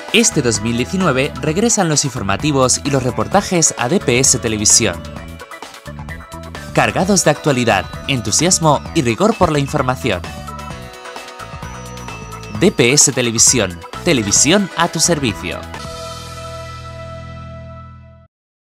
Este 2019 regresan los informativos y los reportajes a DPS Televisión. Cargados de actualidad, entusiasmo y rigor por la información. DPS Televisión, televisión a tu servicio.